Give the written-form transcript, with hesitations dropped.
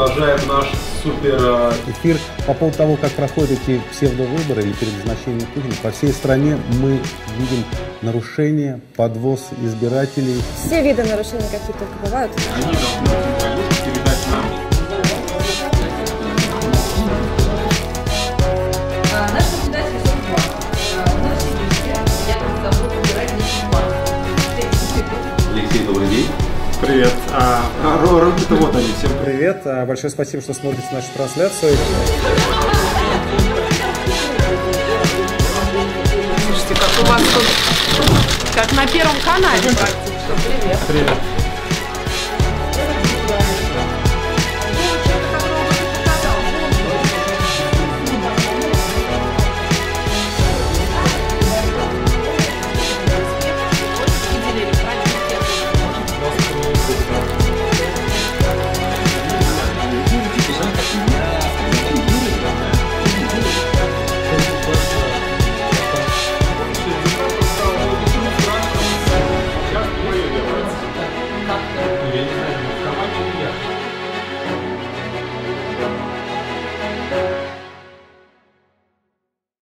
продолжаем наш супер эфир по поводу того, как проходят эти псевдовыборы или переназначение Путина. По всей стране мы видим нарушения, подвоз избирателей. Все виды нарушений, какие только бывают. Они должны передать нам. Наш наблюдатель 42. В Новосибирске я забыл выбирать Алексей, добрый день. Привет. Руки-то вот они. Всем Привет. Большое спасибо, что смотрите нашу трансляцию. Слушайте, как у вас тут, как на Первом канале практически. Привет. привет.